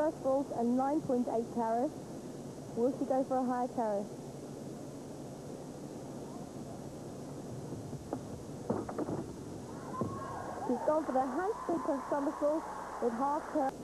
first ball's a 9.8 carat. Will she go for a higher carat? She's gone for the handspring somersault with half carat.